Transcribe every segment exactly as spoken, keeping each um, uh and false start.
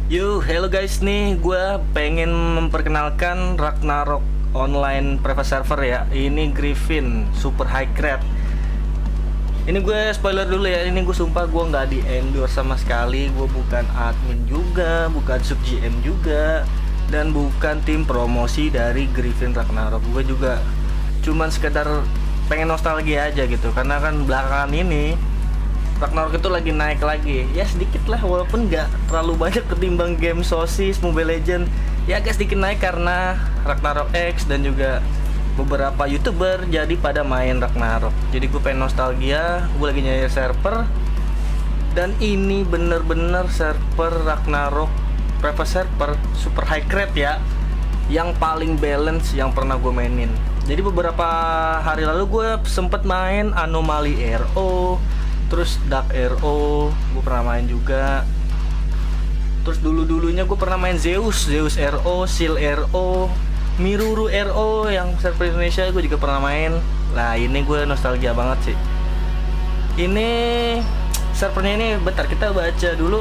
Yo, hello guys, nih gue pengen memperkenalkan Ragnarok online private server ya. Ini Griffin Super High Grade. Ini gue spoiler dulu ya. Ini gue sumpah gue nggak di endorse sama sekali. Gue bukan admin juga, bukan sub G M juga, dan bukan tim promosi dari Griffin Ragnarok. Gue juga cuman sekedar pengen nostalgia aja gitu. Karena kan belakangan ini Ragnarok itu lagi naik lagi, ya sedikit lah, walaupun nggak terlalu banyak ketimbang game Sosis, Mobile Legend. Ya agak sedikit naik karena Ragnarok X dan juga beberapa youtuber jadi pada main Ragnarok. Jadi gue pengen nostalgia, gue lagi nyari server, dan ini bener-bener server Ragnarok private server super high grade ya, yang paling balance yang pernah gue mainin. Jadi beberapa hari lalu gue sempet main Anomaly R O, terus Dark R O gue pernah main juga. Terus dulu-dulunya gue pernah main Zeus, Zeus R O, Seal R O, Miruru R O yang server Indonesia gue juga pernah main. Nah ini gue nostalgia banget sih. Ini servernya ini, bentar kita baca dulu.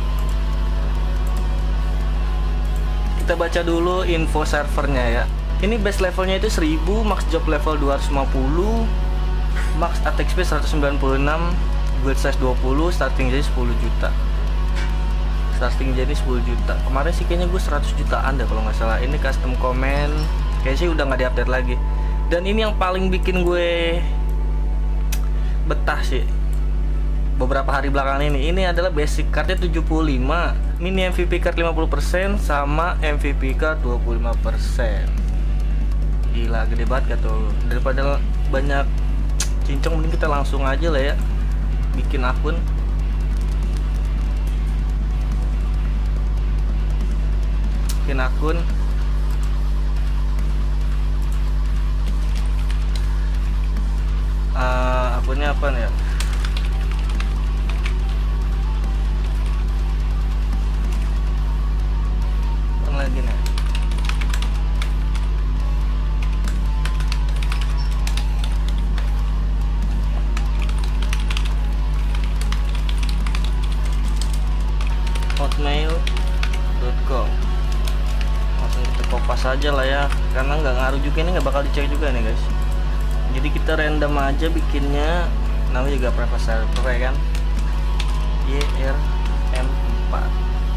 Kita baca dulu info servernya ya. Ini base levelnya itu seribu, max job level dua ratus lima puluh, max attack speed seratus sembilan puluh enam, build size dua puluh, starting jadi sepuluh juta. Starting jadi sepuluh juta. Kemarin sih kayaknya gue seratus jutaan deh kalau nggak salah. Ini custom comment, kayaknya sih udah nggak diupdate lagi. Dan ini yang paling bikin gue betah sih beberapa hari belakangan ini. Ini adalah basic cardnya tujuh puluh lima, mini M V P card lima puluh persen, sama M V P card dua puluh lima persen. Gila, gede banget gak tuh. Daripada banyak cincong, mending kita langsung aja lah ya bikin akun. Bikin akun. Uh, akunnya apa nih ya? Yang lagi nih. hotmail dot com. Langsung kita kopas aja lah ya, karena nggak ngaruh juga, ini nggak bakal dicek juga nih guys. Jadi kita random aja bikinnya, namanya juga private server ya kan, Y R M empat.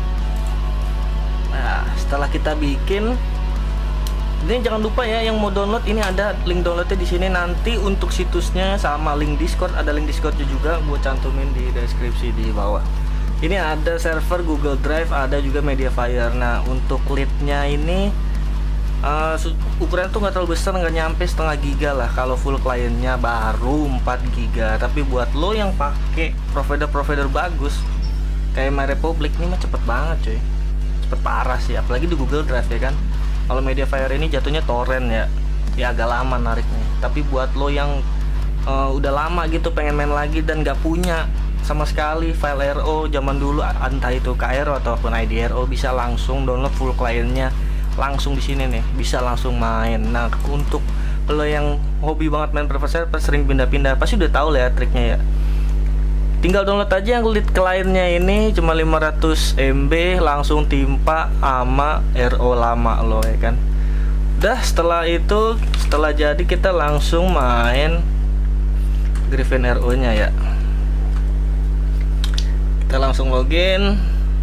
Nah setelah kita bikin ini, jangan lupa ya yang mau download, ini ada link downloadnya di sini. Nanti untuk situsnya sama link Discord, ada link Discordnya juga, gue cantumin di deskripsi di bawah. Ini ada server Google Drive, ada juga Mediafire. Nah untuk leadnya ini uh, ukuran tuh nggak terlalu besar, nggak nyampe setengah giga lah. Kalau full kliennya baru empat giga. Tapi buat lo yang pakai provider-provider bagus kayak My Republic ini mah cepet banget cuy, cepet parah sih. Apalagi di Google Drive ya kan. Kalau Mediafire ini jatuhnya torrent ya, ya agak lama nariknya. Tapi buat lo yang uh, udah lama gitu pengen main lagi dan nggak punya sama sekali file R O zaman dulu, entah itu K R O ataupun I D R O, bisa langsung download full kliennya langsung di sini nih, bisa langsung main. Nah untuk lo yang hobi banget main private server, sering pindah-pindah, pasti udah tahu lah ya triknya ya. Tinggal download aja yang lead kliennya ini, cuma lima ratus M B, langsung timpa sama R O lama lo ya kan. Udah setelah itu, setelah jadi kita langsung main Griffin R O nya ya. Kita langsung login.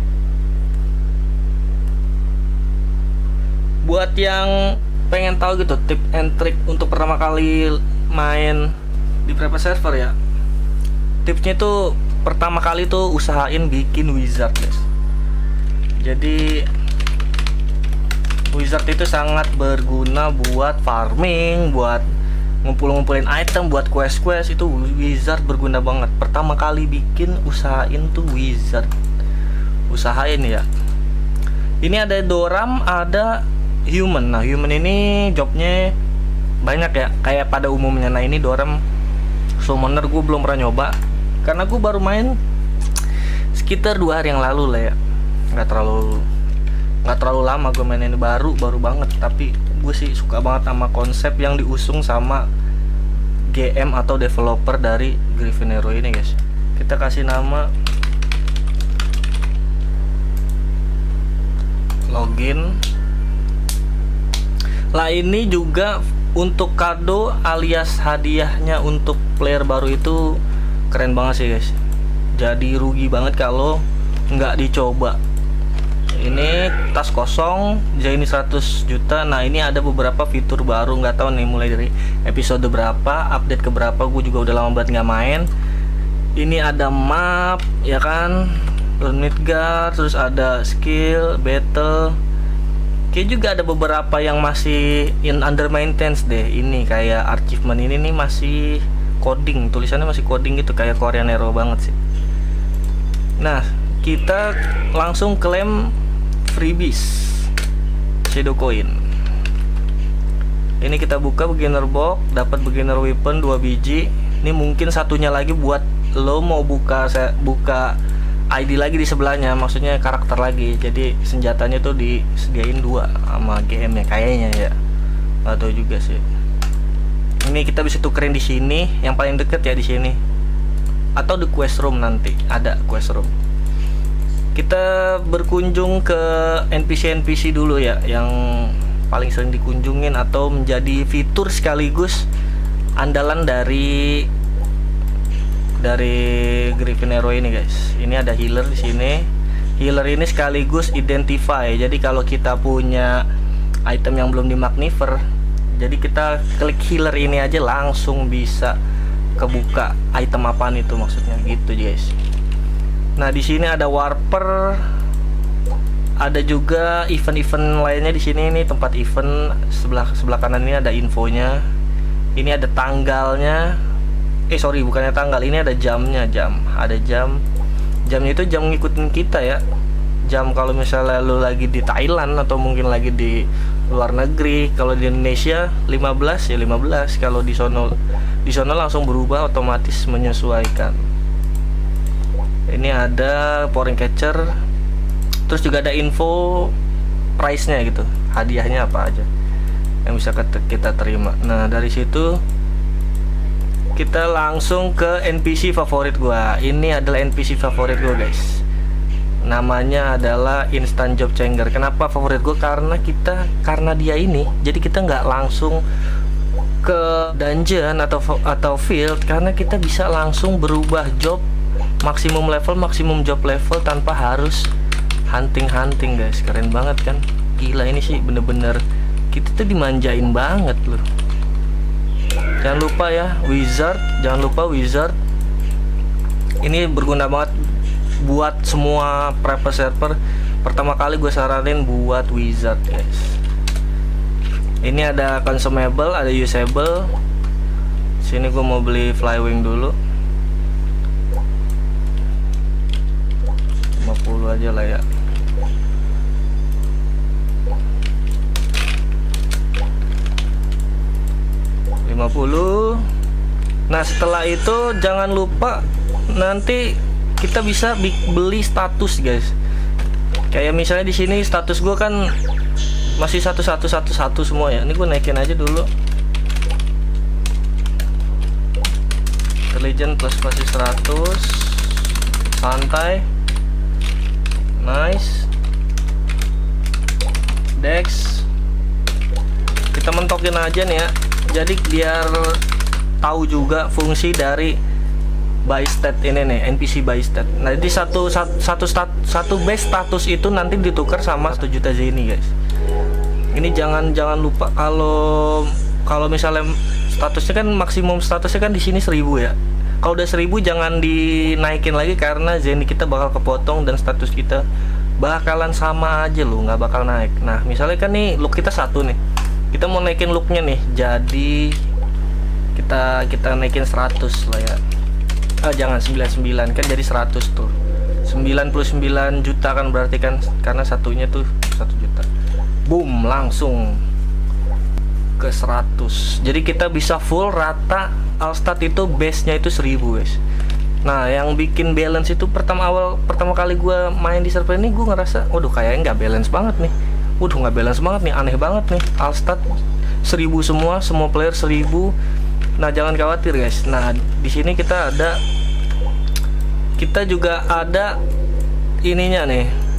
Buat yang pengen tahu gitu tip and trick untuk pertama kali main di private server ya, tipsnya itu pertama kali tuh usahain bikin wizard guys. Jadi wizard itu sangat berguna buat farming, buat ngumpul-ngumpulin item, buat quest-quest. Itu wizard berguna banget. Pertama kali bikin usahain tuh wizard, usahain ya. Ini ada Doram, ada human. Nah human ini jobnya banyak ya, kayak pada umumnya. Nah ini Doram summoner gue belum pernah nyoba, karena gue baru main sekitar dua hari yang lalu lah ya. Nggak terlalu nggak terlalu lama gue main ini, baru baru banget. Tapi gue sih suka banget sama konsep yang diusung sama G M atau developer dari Griffin Hero ini guys. Kita kasih nama login. Lah ini juga untuk kado alias hadiahnya untuk player baru itu keren banget sih guys. Jadi rugi banget kalau nggak dicoba. Ini tas kosong, jadi ini seratus juta. Nah ini ada beberapa fitur baru, nggak tahu nih mulai dari episode berapa, update ke berapa, gue juga udah lama banget nggak main. Ini ada map ya kan, Midgard, terus ada skill, battle. Kayak juga ada beberapa yang masih in under maintenance deh. Ini kayak achievement ini nih masih coding, tulisannya masih coding gitu, kayak Korean Hero banget sih. Nah kita langsung klaim freebies Shadow Coin. Ini kita buka beginner box, dapat beginner weapon dua biji. Ini mungkin satunya lagi buat lo mau buka saya buka I D lagi di sebelahnya, maksudnya karakter lagi. Jadi senjatanya tuh disediain dua sama G M ya kayaknya ya. Nggak tahu juga sih. Ini kita bisa tukerin di sini, yang paling deket ya di sini. Atau di quest room nanti ada quest room. Kita berkunjung ke N P C N P C dulu ya, yang paling sering dikunjungin atau menjadi fitur sekaligus andalan dari dari Griffin Hero ini guys. Ini ada healer di sini. Healer ini sekaligus identify. Jadi kalau kita punya item yang belum dimagnifer, jadi kita klik healer ini aja langsung bisa kebuka item apaan itu maksudnya gitu guys. Nah di sini ada warper, ada juga event-event lainnya di sini. Ini tempat event sebelah sebelah kanan ini ada infonya. Ini ada tanggalnya. Eh sorry bukannya tanggal, ini ada jamnya, jam. Ada jam. Jamnya itu jam ngikutin kita ya. Jam kalau misalnya lu lagi di Thailand atau mungkin lagi di luar negeri. Kalau di Indonesia lima belas ya lima belas. Kalau di sono di sono langsung berubah otomatis menyesuaikan. Ini ada pouring catcher, terus juga ada info price-nya gitu, hadiahnya apa aja yang bisa kita terima. Nah dari situ kita langsung ke N P C favorit gua. Ini adalah N P C favorit gua guys, namanya adalah Instant Job Changer. Kenapa favorit gua? Karena kita karena dia ini, jadi kita nggak langsung ke dungeon atau atau field, karena kita bisa langsung berubah job maksimum level, maksimum job level tanpa harus hunting-hunting guys. Keren banget kan, gila ini sih bener-bener kita tuh dimanjain banget loh. Jangan lupa ya wizard, jangan lupa wizard ini berguna banget buat semua private server. Pertama kali gue saranin buat wizard guys. Ini ada consumable, ada usable. Sini gue mau beli flywing dulu, lima puluh aja lah ya. lima puluh. Nah setelah itu jangan lupa nanti kita bisa beli status guys. Kayak misalnya di sini status gue kan masih satu satu satu satu semua ya. Ini gue naikin aja dulu. Intelligent plus masih seratus. Santai. Nice. Dex kita mentokin aja nih ya. Jadi biar tahu juga fungsi dari buy stat ini nih, N P C buy stat. Nah, jadi satu satu satu, stat, satu base status itu nanti ditukar sama satu juta zeni guys. Ini jangan jangan lupa kalau kalau misalnya statusnya kan maksimum statusnya kan di sini seribu ya. Kalau udah seribu jangan dinaikin lagi karena zeni kita bakal kepotong dan status kita bakalan sama aja loh, nggak bakal naik. Nah, misalnya kan nih look kita satu nih. Kita mau naikin looknya nih, jadi kita kita naikin seratus lah ya. Ah jangan sembilan puluh sembilan, kan jadi seratus tuh. sembilan puluh sembilan juta kan berarti kan, karena satunya tuh satu juta. Boom, langsung ke seratus. Jadi kita bisa full rata. Alstat itu base-nya itu seribu guys. Nah yang bikin balance itu pertama awal pertama kali gue main di server ini gue ngerasa waduh kayaknya nggak balance banget nih. Waduh nggak balance banget nih, aneh banget nih. Alstat seribu semua, semua player seribu. Nah jangan khawatir guys. Nah di sini kita ada, kita juga ada ininya nih,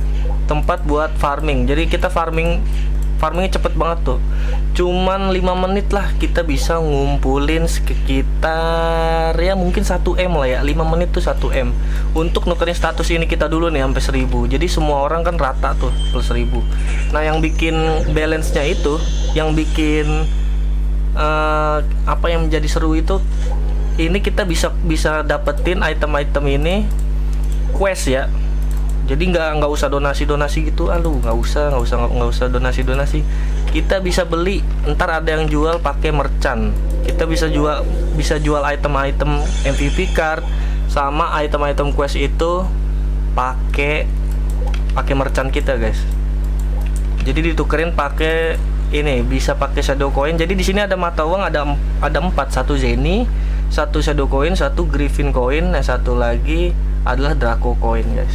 tempat buat farming. Jadi kita farming farmingnya cepet banget tuh, cuman lima menit lah kita bisa ngumpulin sekitar ya mungkin satu M lah ya. Lima menit tuh satu M. Untuk nukerin status ini kita dulu nih sampai seribu. Jadi semua orang kan rata tuh plus seribu. Nah yang bikin balance nya itu, yang bikin uh, apa yang menjadi seru itu, ini kita bisa bisa dapetin item-item ini quest ya. Jadi nggak nggak usah donasi donasi gitu, aduh nggak usah nggak usah nggak usah donasi donasi. Kita bisa beli, ntar ada yang jual pakai merchant. Kita bisa jual bisa jual item-item M V P card sama item-item quest itu pakai pakai merchant kita guys. Jadi ditukerin pakai ini, bisa pakai shadow coin. Jadi di sini ada mata uang, ada ada empat, satu Zenny, satu shadow coin, satu Griffin coin, yang satu lagi adalah Draco coin guys.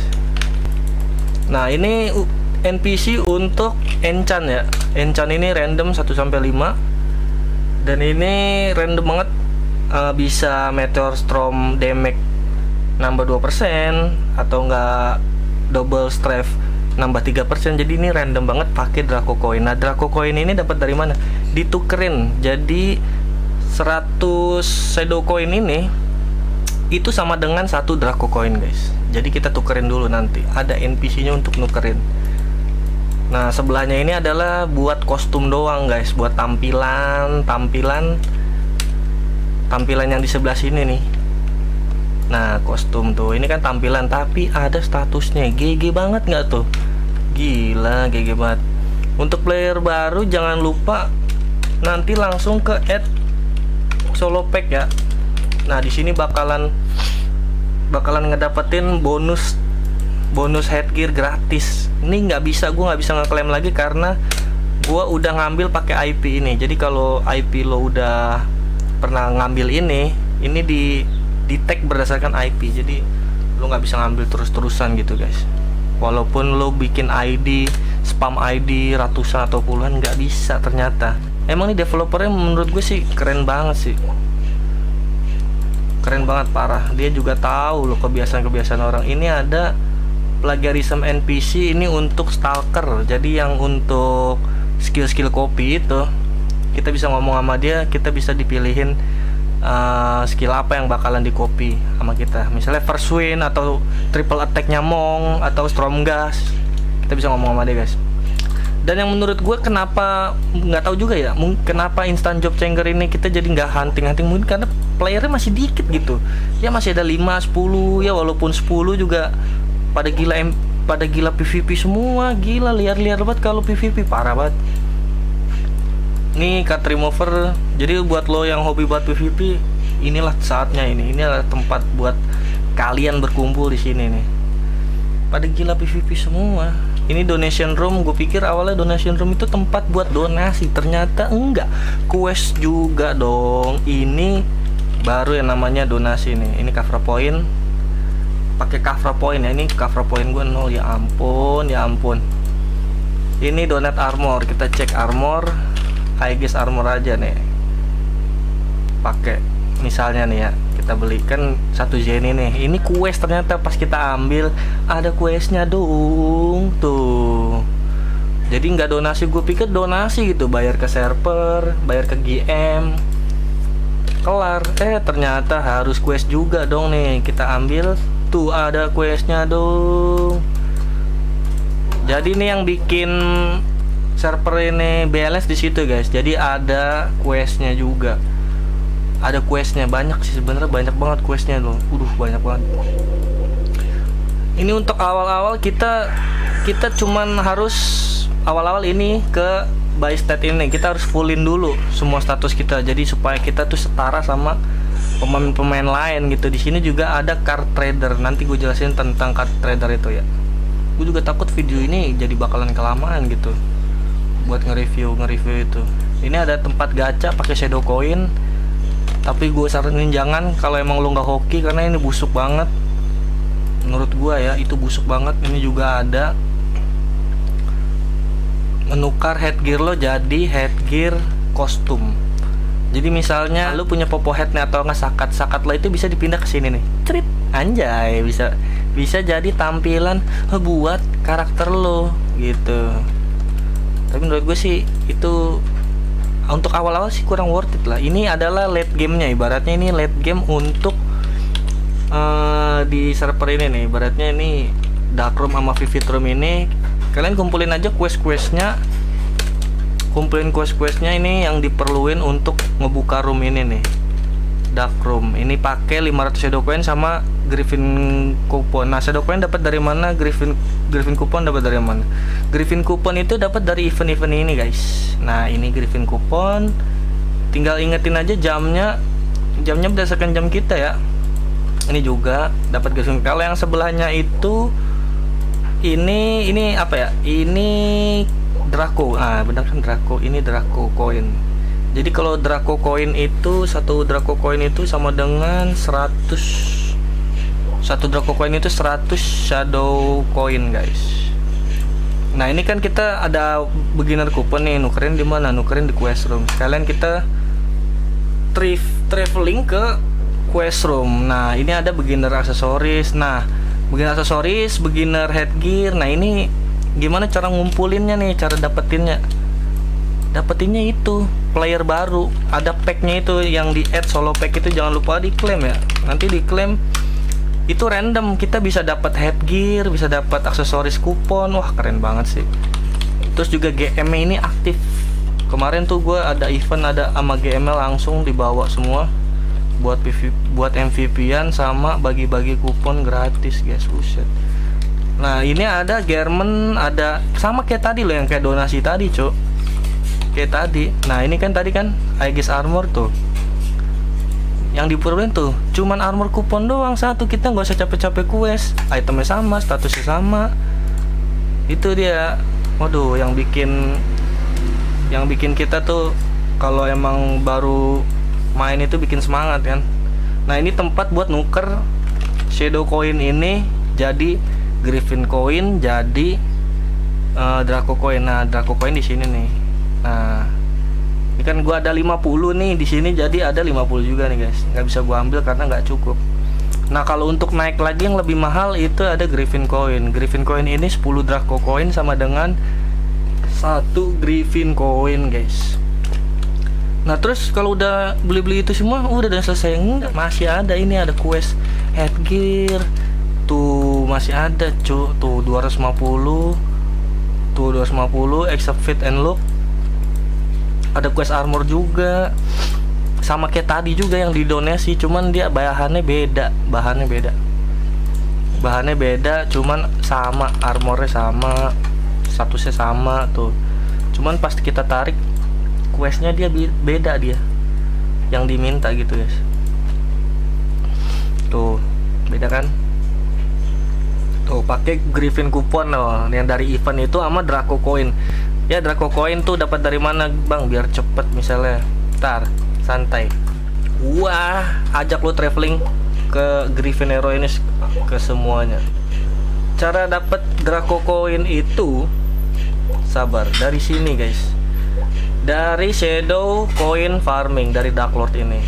Nah ini N P C untuk enchant ya. Enchant ini random satu sampai lima. Dan ini random banget, uh, bisa Meteor Storm damage nambah dua persen atau enggak double strafe nambah tiga persen. Jadi ini random banget pakai Draco coin. Nah Draco coin ini dapat dari mana? Ditukerin. Jadi seratus shadow coin ini itu sama dengan satu Draco coin guys. Jadi kita tukerin dulu, nanti ada N P C nya untuk nukerin. Nah sebelahnya ini adalah buat kostum doang guys, buat tampilan tampilan tampilan yang di sebelah sini nih. Nah kostum tuh ini kan tampilan, tapi ada statusnya. G G banget nggak tuh? Gila, G G banget. Untuk player baru jangan lupa nanti langsung ke add solo pack ya. Nah di sini bakalan bakalan ngedapetin bonus bonus headgear gratis. Ini nggak bisa, gue nggak bisa ngeklaim lagi karena gue udah ngambil pakai I P ini. Jadi kalau I P lo udah pernah ngambil ini, ini di di tag berdasarkan I P. Jadi lo nggak bisa ngambil terus-terusan gitu guys. Walaupun lo bikin I D, spam I D ratusan atau puluhan, nggak bisa ternyata. Emang nih developernya menurut gue sih keren banget sih. Keren banget parah. Dia juga tahu loh kebiasaan-kebiasaan orang. Ini ada plagiarism N P C ini untuk stalker. Jadi yang untuk skill-skill copy itu kita bisa ngomong sama dia, kita bisa dipilihin uh, skill apa yang bakalan di copy sama kita. Misalnya first win atau triple attack-nya Mong atau Stormgas. Kita bisa ngomong sama dia guys. Dan yang menurut gue kenapa nggak tahu juga ya, kenapa instant job changer ini kita jadi nggak hunting-hunting, mungkin karena playernya masih dikit gitu ya, masih ada lima, sepuluh ya. Walaupun sepuluh juga pada gila M, pada gila P V P semua, gila liar-liar banget kalau P V P, parah banget. Nih card remover, jadi buat lo yang hobi buat P V P, inilah saatnya ini. Ini adalah tempat buat kalian berkumpul di sini nih. Pada gila P V P semua. Ini donation room, gue pikir awalnya donation room itu tempat buat donasi, ternyata enggak. Quest juga dong. Ini baru yang namanya donasi nih. Ini Kafra point, pakai Kafra point ya. Ini Kafra point gue nol, ya ampun, ya ampun. Ini donat armor, kita cek armor, high guess armor aja nih. Pakai misalnya nih ya, kita beli kan satu Zenny nih. Ini quest ternyata pas kita ambil ada questnya dong tuh. Jadi nggak donasi, gue pikir donasi gitu, bayar ke server, bayar ke G M, kelar. Eh ternyata harus quest juga dong nih. Kita ambil tuh, ada questnya dong. Jadi ini yang bikin server ini balance di situ guys. Jadi ada questnya juga. Ada questnya banyak sih sebenarnya, banyak banget questnya loh. Udah banyak banget. Ini untuk awal-awal kita kita cuman harus awal-awal ini ke buy stat ini kita harus fullin dulu semua status kita. Jadi supaya kita tuh setara sama pemain-pemain lain gitu. Di sini juga ada card trader. Nanti gue jelasin tentang card trader itu ya. Gue juga takut video ini jadi bakalan kelamaan gitu buat nge-review nge-review itu. Ini ada tempat gacha pakai shadow coin. Tapi gue saranin jangan kalau emang lo nggak hoki, karena ini busuk banget. Menurut gue ya itu busuk banget. Ini juga ada menukar headgear lo jadi headgear kostum. Jadi misalnya lo punya popo head nih atau nggak sakat sakat lo itu bisa dipindah ke sini nih. Cerit, anjay, bisa bisa jadi tampilan buat karakter lo gitu. Tapi menurut gue sih itu untuk awal-awal sih kurang worth it lah. Ini adalah late gamenya, ibaratnya ini late game untuk uh, di server ini nih. Ibaratnya ini Darkroom sama Vivid Room ini kalian kumpulin aja quest-questnya, kumpulin quest-questnya ini yang diperluin untuk ngebuka room ini nih, Darkroom. Ini pakai lima ratus shadow coin sama Griffin coupon. Nah, shadow coin dapat dari mana? Griffin Griffin coupon dapat dari mana? Griffin coupon itu dapat dari event-event ini, guys. Nah, ini Griffin coupon. Tinggal ingetin aja jamnya. Jamnya berdasarkan jam kita ya. Ini juga dapat Griffin. Kalau yang sebelahnya itu ini ini apa ya? Ini Draco. Ah, benar kan Draco. Ini Draco coin. Jadi kalau Draco coin itu satu Draco coin itu sama dengan seratus, satu Draco coin itu seratus shadow coin, guys. Nah, ini kan kita ada beginner coupon nih, nukerin di mana? Nukerin di quest room. Sekalian kita trif traveling ke quest room. Nah, ini ada beginner aksesoris. Nah, beginner aksesoris, beginner headgear. Nah, ini gimana cara ngumpulinnya nih, cara dapetinnya? Dapetinnya itu player baru, ada packnya itu yang di add solo pack itu jangan lupa diklaim ya. Nanti diklaim itu random, kita bisa dapat headgear, bisa dapat aksesoris kupon. Wah, keren banget sih. Terus juga G M ini aktif. Kemarin tuh gue ada event ada sama G M langsung dibawa semua buat P V, buat M V P-an sama bagi-bagi kupon gratis, guys. Buset. Nah, ini ada German, ada sama kayak tadi loh, yang kayak donasi tadi, Cuk. Kayak tadi. Nah, ini kan tadi kan Aegis Armor tuh. Yang diperluin tuh cuman armor kupon doang satu, kita nggak usah capek-capek quest. Itemnya sama, statusnya sama. Itu dia. Waduh, yang bikin yang bikin kita tuh kalau emang baru main itu bikin semangat kan. Nah, ini tempat buat nuker shadow coin ini jadi Griffin coin, jadi uh, Draco coin. Nah, Draco coin di sini nih. Nah, ini kan gua ada lima puluh nih di sini, jadi ada lima puluh juga nih, guys. Nggak bisa gua ambil karena nggak cukup. Nah, kalau untuk naik lagi yang lebih mahal itu ada Griffin coin. Griffin coin ini sepuluh Draco coin sama dengan satu Griffin coin, guys. Nah, terus kalau udah beli-beli itu semua udah dan selesai? Enggak, masih ada. Ini ada quest headgear. Tuh, masih ada, cu. Tuh dua ratus lima puluh. Tuh dua ratus lima puluh except fit and look. Ada quest armor juga. Sama kayak tadi juga yang didonasi, cuman dia bahannya beda, bahannya beda. Bahannya beda, cuman sama, armornya sama, statusnya sama tuh. Cuman pas kita tarik questnya dia beda dia. Yang diminta gitu, guys. Tuh, beda kan? Tuh, pakai Griffin coupon loh, yang dari event itu sama Draco coin. Ya, Draco coin tuh dapat dari mana, Bang? Biar cepet misalnya. Ntar, santai. Wah, ajak lo traveling ke Griffin Hero ini ke semuanya. Cara dapat Draco coin itu sabar, dari sini, guys. Dari shadow coin farming dari Dark Lord ini.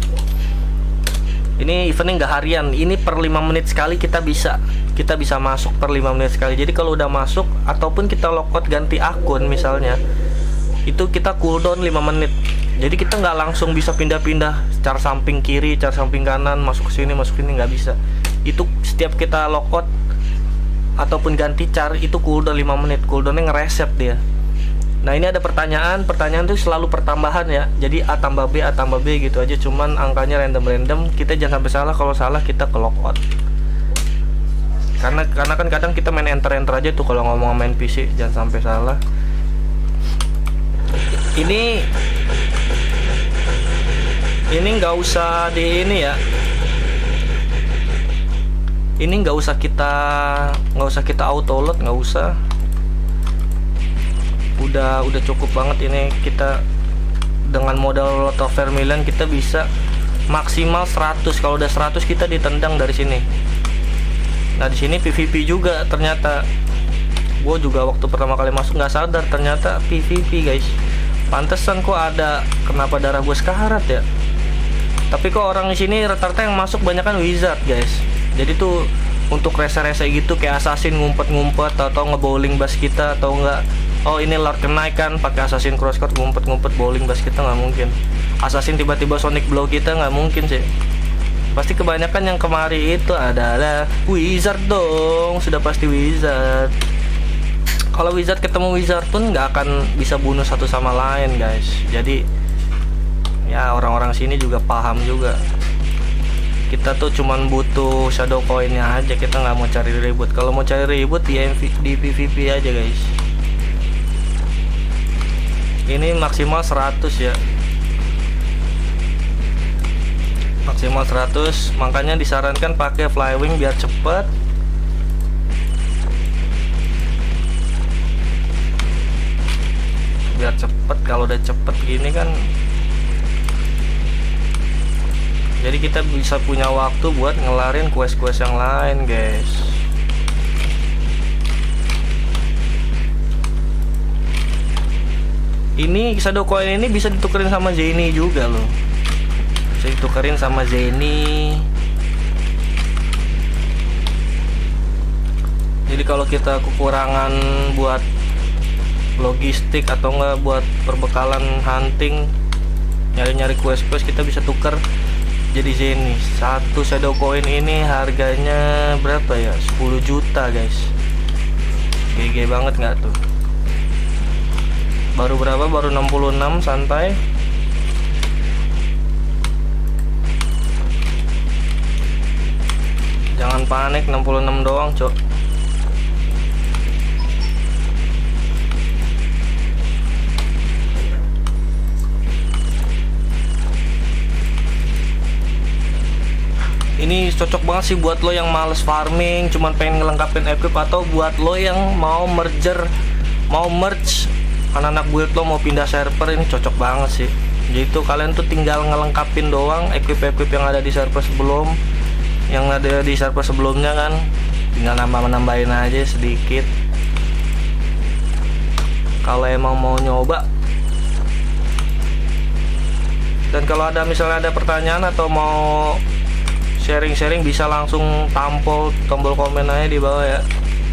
Ini eventnya nggak harian, ini per lima menit sekali kita bisa kita bisa masuk per lima menit sekali. Jadi kalau udah masuk ataupun kita logout ganti akun misalnya, itu kita cooldown lima menit. Jadi kita nggak langsung bisa pindah-pindah cara samping kiri, cara samping kanan, masuk ke sini, masuk sini, nggak bisa. Itu setiap kita logout ataupun ganti cara itu cooldown lima menit. Cooldownnya ngereset dia. Nah, ini ada pertanyaan, pertanyaan itu selalu pertambahan ya. Jadi A tambah B, A tambah B gitu aja, cuman angkanya random-random. Kita jangan sampai salah, kalau salah kita ke logout. Karena karena kan kadang kita main enter-enter aja tuh kalau ngomong main P C, jangan sampai salah. Ini ini nggak usah di ini ya. Ini nggak usah kita nggak usah kita auto load, nggak usah. Udah udah cukup banget ini, kita dengan modal lot of vermilion kita bisa maksimal seratus. Kalau udah seratus kita ditendang dari sini. Nah, di sini P V P juga ternyata. Gue juga waktu pertama kali masuk nggak sadar ternyata P V P, guys. Pantesan kok ada, kenapa darah gue sekarat ya. Tapi kok orang di sini rata-rata yang masuk banyak kan wizard, guys. Jadi tuh untuk rese-rese gitu kayak assassin ngumpet-ngumpet atau ngebowling bas kita, atau enggak oh ini Lord Knight kan pakai assassin crosscut ngumpet-ngumpet bowling bas kita, nggak mungkin. Assassin tiba-tiba sonic blow kita, nggak mungkin sih. Pasti kebanyakan yang kemari itu adalah wizard dong, sudah pasti wizard. Kalau wizard ketemu wizard pun nggak akan bisa bunuh satu sama lain guys. Jadi ya orang-orang sini juga paham juga. Kita tuh cuman butuh shadow coinnya aja, kita nggak mau cari ribut. Kalau mau cari ribut di M V, di P V P aja guys. Ini maksimal seratus ya, maksimal seratus, makanya disarankan pakai flywing biar cepet. Biar cepet, kalau udah cepet gini kan jadi kita bisa punya waktu buat ngelarin quest-quest yang lain guys. Ini shadow coin ini bisa ditukerin sama Zeni juga loh, bisa ditukerin sama Zeni. Jadi kalau kita kekurangan buat logistik atau enggak buat perbekalan hunting, nyari-nyari quest-quest, kita bisa tuker jadi Zeni. Satu shadow coin ini harganya berapa ya? sepuluh juta guys. G G banget nggak tuh? Baru berapa? Baru enam puluh enam santai. Jangan panik, enam puluh enam doang cok. Ini cocok banget sih buat lo yang males farming, cuman pengen ngelengkapin equip, atau buat lo yang mau merger, mau merge anak-anak build lo mau pindah server, ini cocok banget sih. Jadi tuh kalian tuh tinggal ngelengkapin doang equip-equip yang ada di server sebelum, yang ada di server sebelumnya kan, tinggal nambah-nambahin aja sedikit. Kalau emang mau nyoba, dan kalau ada misalnya ada pertanyaan atau mau sharing-sharing, bisa langsung tampol tombol komen aja di bawah ya.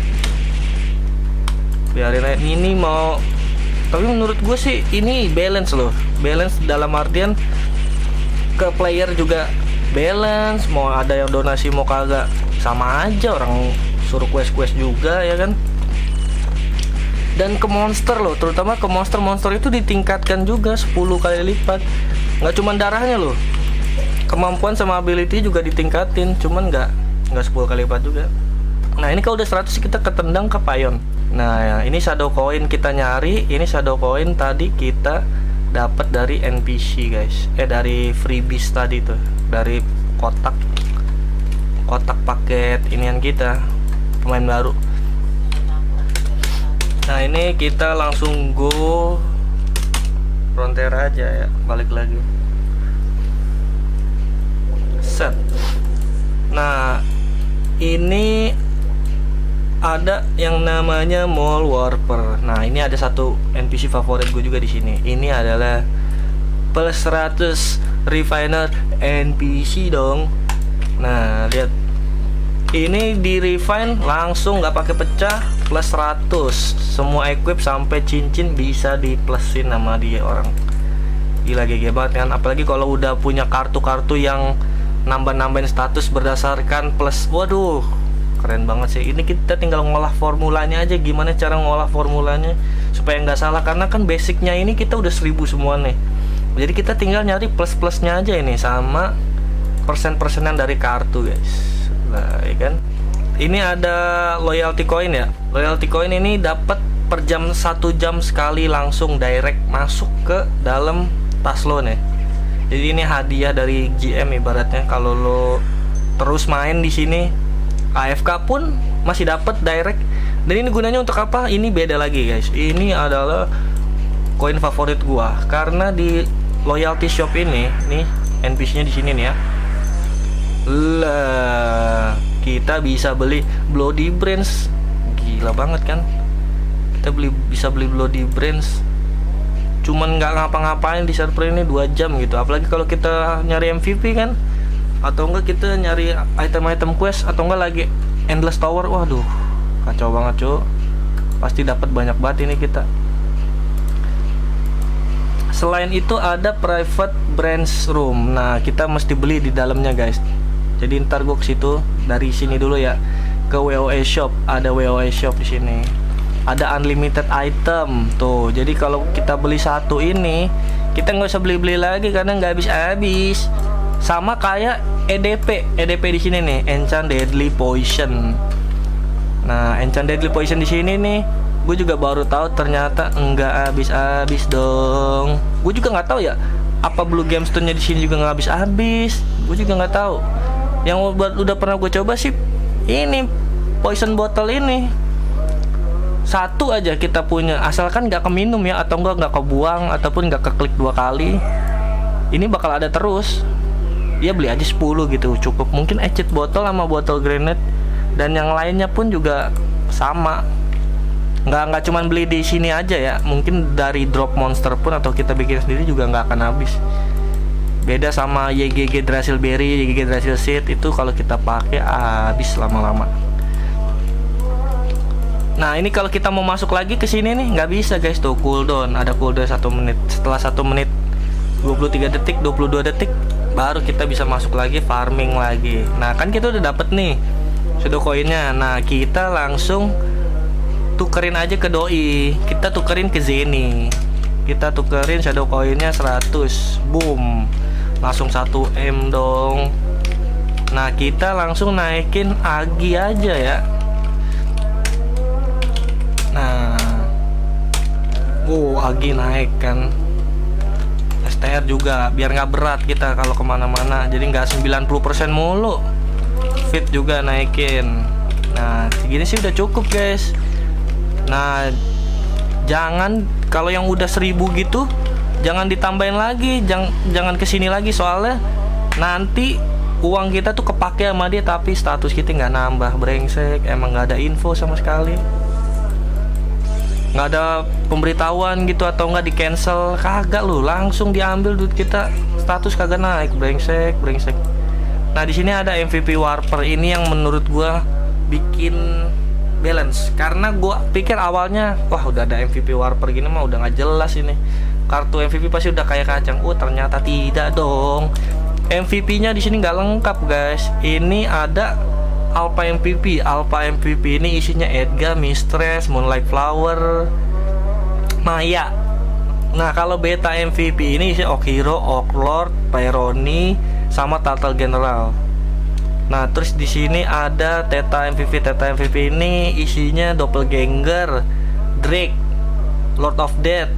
Biarin aja. Ini mau, tapi menurut gue sih ini balance loh, balance dalam artian ke player juga balance. Mau ada yang donasi mau kagak sama aja, orang suruh quest-quest juga ya kan. Dan ke monster loh, terutama ke monster-monster itu ditingkatkan juga sepuluh kali lipat. Nggak cuma darahnya loh, kemampuan sama ability juga ditingkatin, cuman nggak nggak sepuluh kali lipat juga. Nah ini kalau udah seratus kita ketendang ke payon. Nah ya, ini shadow coin kita nyari, ini shadow coin tadi kita dapat dari N P C guys, eh dari freebies tadi tuh, dari kotak kotak paket inian kita pemain baru. Nah ini kita langsung go Frontera aja ya, balik lagi. Set. Nah ini ada yang namanya Mall Warper. Nah ini ada satu N P C favorit gue juga di sini. Ini adalah plus seratus refiner N P C dong. Nah lihat, ini di refine langsung nggak pakai pecah, plus seratus. Semua equip sampai cincin bisa di plusin sama dia orang. Gila G G banget kan. Apalagi kalau udah punya kartu-kartu yang nambah-nambahin status berdasarkan plus. Waduh, keren banget sih. Ini kita tinggal ngolah formulanya aja, gimana cara ngolah formulanya supaya nggak salah, karena kan basicnya ini kita udah seribu semua nih. Jadi kita tinggal nyari plus-plusnya aja ini sama persen-persenan dari kartu guys. Nah ya kan, ini ada loyalty coin ya. Loyalty coin ini dapat per jam, satu jam sekali langsung direct masuk ke dalam tas lo nih. Jadi ini hadiah dari G M ibaratnya. Kalau lo terus main di sini, A F K pun masih dapat direct. Dan ini gunanya untuk apa? Ini beda lagi guys. Ini adalah koin favorit gua karena di loyalty shop ini, nih N P C-nya di sini nih ya. Lah, kita bisa beli Bloody Brains. Gila banget kan? Kita beli bisa beli Bloody Brains. Cuman nggak ngapa-ngapain di server ini dua jam gitu. Apalagi kalau kita nyari M V P kan, atau enggak kita nyari item-item quest, atau enggak lagi Endless Tower, waduh kacau banget cuy, pasti dapat banyak banget ini kita. Selain itu ada private branch room. Nah kita mesti beli di dalamnya guys. Jadi ntar gue ke situ, dari sini dulu ya ke W O E shop. Ada W O E shop di sini. Ada unlimited item tuh. Jadi kalau kita beli satu ini, kita nggak usah beli-beli lagi karena nggak habis-habis. Sama kayak E D P, E D P di sini nih, Enchant Deadly Poison. Nah Enchant Deadly Poison di sini nih, gue juga baru tahu ternyata nggak habis-habis dong. Gue juga nggak tahu ya, apa Blue Gemstone-nya di sini juga nggak habis-habis. Gue juga nggak tahu. Yang udah, udah pernah gue coba sih ini poison bottle ini. Satu aja kita punya, asalkan nggak keminum ya, atau enggak nggak kebuang, ataupun nggak keklik dua kali. Ini bakal ada terus. Ya beli aja sepuluh gitu cukup. Mungkin ecit botol sama botol grenade dan yang lainnya pun juga sama. Nggak nggak cuman beli di sini aja ya, mungkin dari drop monster pun atau kita bikin sendiri juga nggak akan habis. Beda sama Y G G Drasil Berry, Y G G Drasil Seed, itu kalau kita pakai habis lama-lama. Nah ini kalau kita mau masuk lagi ke sini nih nggak bisa guys, tuh cooldown, ada cooldown satu menit. Setelah satu menit dua puluh tiga detik, dua puluh dua detik baru kita bisa masuk lagi farming lagi. Nah kan kita udah dapet nih shadow koinnya. Nah kita langsung tukerin aja ke doi, kita tukerin ke Zeni, kita tukerin shadow koinnya seratus, boom, langsung satu M dong. Nah kita langsung naikin Agi aja ya. Nah oh Agi naik kan, S T R juga biar nggak berat kita kalau kemana-mana, jadi nggak sembilan puluh persen mulu. Fit juga naikin. Nah segini sih udah cukup guys. Nah jangan, kalau yang udah seribu gitu jangan ditambahin lagi, jangan jangan kesini lagi, soalnya nanti uang kita tuh kepake sama dia tapi status kita nggak nambah. Brengsek, emang nggak ada info sama sekali, nggak ada pemberitahuan gitu, atau nggak di cancel, kagak lu, langsung diambil duit kita, status kagak naik. Brengsek brengsek. Nah di sini ada M V P Warper ini yang menurut gua bikin balance, karena gua pikir awalnya wah udah ada M V P Warper gini mah udah nggak jelas ini, kartu M V P pasti udah kayak kacang. Oh ternyata tidak dong, M V P-nya di sini nggak lengkap guys. Ini ada Alpha M V P. Alpha M V P ini isinya Edgar, Mistress, Moonlight Flower, Maya. Nah kalau beta M V P ini isi Okhiro, Oaklord, Pyroni, sama Turtle General. Nah terus di sini ada Theta M V P. Theta M V P ini isinya Doppelganger, Drake, Lord of Death,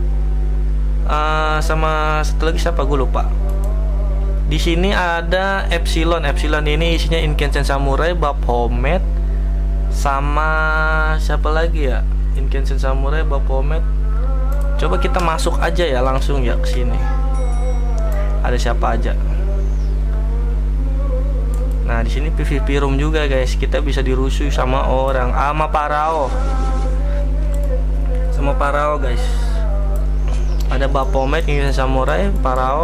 uh, sama satu lagi siapa gue lupa. Di sini ada Epsilon. Epsilon ini isinya Incandescent Samurai, Baphomet, sama siapa lagi ya? Incandescent Samurai, Baphomet. Coba kita masuk aja ya langsung ya ke sini. Ada siapa aja? Nah, di sini P V P room juga guys. Kita bisa dirusui sama orang, sama Parao. Sama Parao guys. Ada Baphomet, Incandescent Samurai, Parao.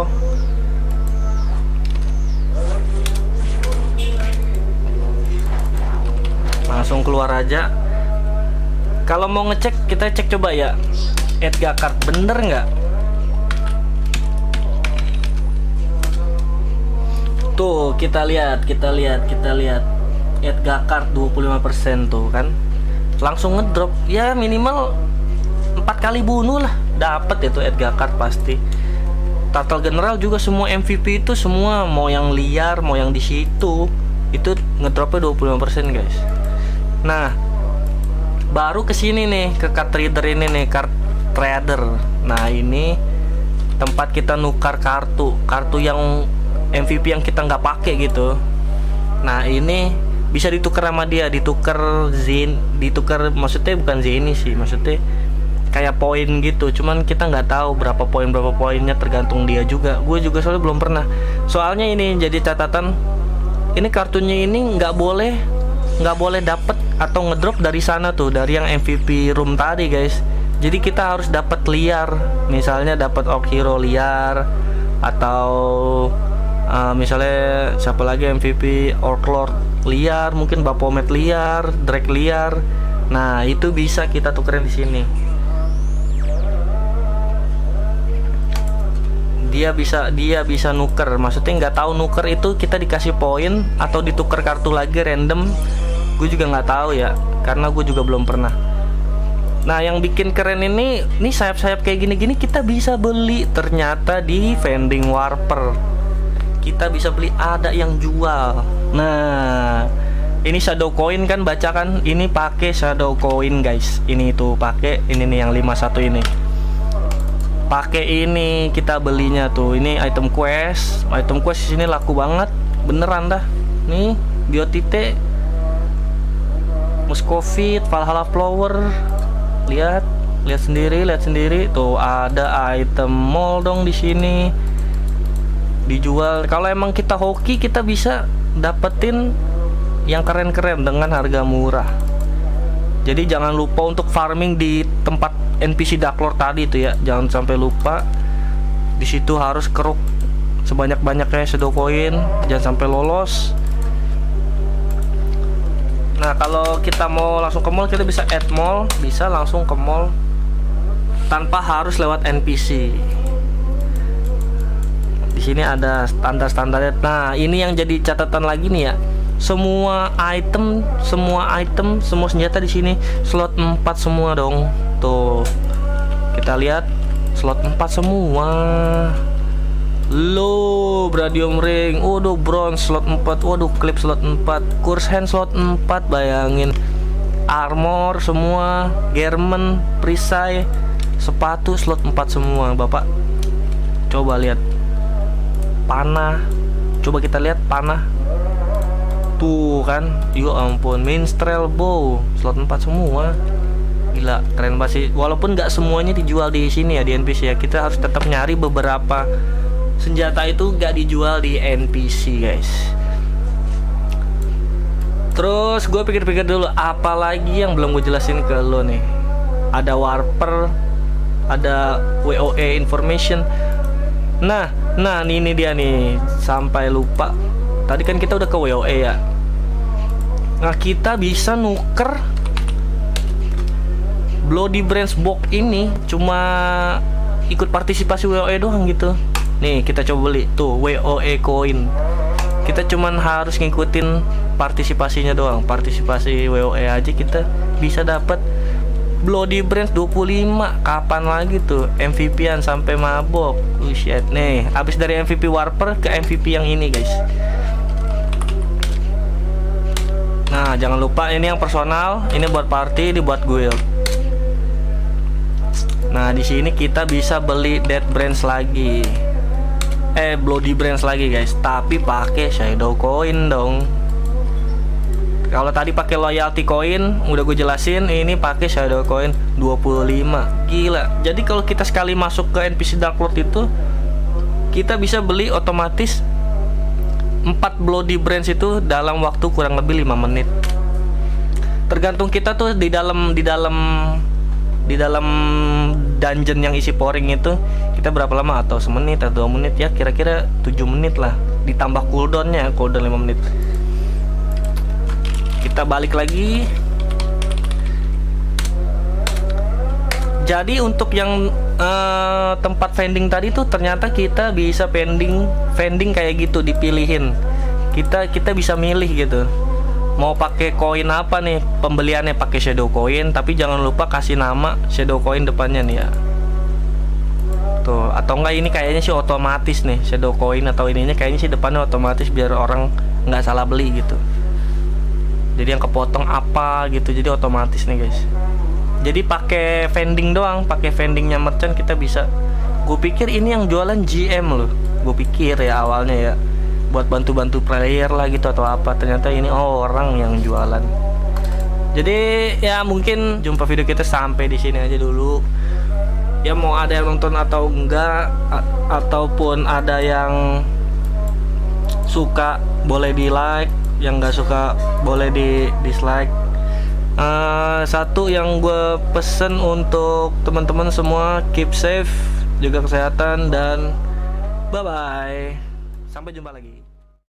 Langsung keluar aja. Kalau mau ngecek, kita cek coba ya Edgar card bener nggak? Tuh kita lihat, kita lihat, kita lihat Edgar card dua puluh lima persen tuh kan, langsung ngedrop ya, minimal empat kali bunuh lah dapat itu Edgar card pasti. Turtle General juga semua M V P itu semua, mau yang liar mau yang di situ itu ngedropnya dua puluh lima persen guys. Nah baru kesini nih ke card trader ini nih, card trader. Nah ini tempat kita nukar kartu, kartu yang M V P yang kita nggak pakai gitu. Nah ini bisa ditukar sama dia, ditukar Zen, ditukar maksudnya bukan Zeni sih, maksudnya kayak poin gitu. Cuman kita nggak tahu berapa poin berapa poinnya, tergantung dia juga. Gue juga soalnya belum pernah. Soalnya ini jadi catatan, ini kartunya ini nggak boleh nggak boleh dapet atau ngedrop dari sana tuh, dari yang M V P room tadi guys. Jadi kita harus dapat liar, misalnya dapat Okhiro liar atau uh, misalnya siapa lagi M V P Orc Lord liar, mungkin Baphomet liar, Drake liar. Nah itu bisa kita tukerin di sini. Dia bisa dia bisa nuker, maksudnya nggak tahu nuker itu kita dikasih poin atau ditukar kartu lagi random. Gue juga nggak tahu ya, karena gue juga belum pernah. Nah yang bikin keren ini, nih sayap-sayap kayak gini-gini kita bisa beli ternyata di vending warper. Kita bisa beli, ada yang jual. Nah ini shadow coin kan, baca kan, ini pakai shadow coin guys. Ini tuh pakai ini nih yang lima puluh satu ini. Pakai ini kita belinya tuh. Ini item quest. Item quest di sini laku banget, beneran dah. Nih Biotite, Muscovite, Valhalla Flower. Lihat, lihat sendiri, lihat sendiri. Tuh ada item mall dong di sini. Dijual. Kalau emang kita hoki, kita bisa dapetin yang keren-keren dengan harga murah. Jadi jangan lupa untuk farming di tempat N P C Dark Lord tadi itu ya. Jangan sampai lupa. Di situ harus keruk sebanyak-banyaknya shadow coin, jangan sampai lolos. Nah, kalau kita mau langsung ke mall, kita bisa add mall, bisa langsung ke mall tanpa harus lewat N P C. Di sini ada standar-standarnya. Nah, ini yang jadi catatan lagi nih ya. Semua item, semua item, semua senjata di sini slot empat semua dong. Tuh. Kita lihat slot empat semua. Loh, Bradium Ring. Waduh, bronze slot empat. Waduh, clip slot empat. Curse hand slot empat, bayangin. Armor semua, German, perisai, sepatu slot empat semua, Bapak. Coba lihat. Panah. Coba kita lihat panah. Tuh kan, ya ampun, minstrel bow slot empat semua. Gila, keren banget sih. Walaupun nggak semuanya dijual di sini ya, di N P C ya, kita harus tetap nyari beberapa senjata itu nggak dijual di N P C guys. Terus gue pikir-pikir dulu, apa lagi yang belum gue jelasin ke lo nih. Ada warper, ada W O E information. Nah, nah ini, ini dia nih, sampai lupa. Tadi kan kita udah ke W O E ya. Nah kita bisa nuker Bloody Branch box ini, cuma ikut partisipasi W O E doang gitu. Nih kita coba beli tuh W O E coin. Kita cuman harus ngikutin partisipasinya doang. Partisipasi W O E aja kita bisa dapat Bloody Branch dua puluh lima. Kapan lagi tuh M V P-an sampai mabok. Oh shit. Nih abis dari M V P Warper ke M V P yang ini guys. Nah, jangan lupa ini yang personal, ini buat party, ini buat guild. Nah, di sini kita bisa beli Dead Branch lagi. Eh, Bloody Branch lagi, guys, tapi pakai shadow coin dong. Kalau tadi pakai loyalty coin, udah gue jelasin, ini pakai shadow coin dua puluh lima. Gila. Jadi kalau kita sekali masuk ke N P C Dark Lord itu, kita bisa beli otomatis empat Bloody Branch itu dalam waktu kurang lebih lima menit. Tergantung kita tuh di dalam di dalam di dalam dungeon yang isi pouring itu kita berapa lama, atau semenit atau dua menit ya, kira-kira tujuh menit lah, ditambah cooldownnya, cooldown lima menit. Kita balik lagi. Jadi untuk yang uh, tempat vending tadi tuh ternyata kita bisa vending vending kayak gitu, dipilihin. Kita kita bisa milih gitu. Mau pakai koin apa nih pembeliannya, pakai shadow coin, tapi jangan lupa kasih nama shadow coin depannya nih ya. Tuh, atau enggak ini kayaknya sih otomatis nih shadow coin, atau ininya kayaknya sih depannya otomatis biar orang nggak salah beli gitu. Jadi yang kepotong apa gitu, jadi otomatis nih guys. Jadi pakai vending doang, pakai vendingnya merchant kita bisa. Gue pikir ini yang jualan G M loh. Gue pikir ya awalnya ya, buat bantu-bantu player lah gitu atau apa. Ternyata ini orang yang jualan. Jadi ya mungkin jumpa video kita sampai di sini aja dulu. Ya mau ada yang nonton atau enggak, ataupun ada yang suka boleh di like, yang nggak suka boleh di dislike. Uh, satu yang gue pesen untuk teman-teman semua, keep safe, jaga kesehatan, dan bye bye. Sampai jumpa lagi.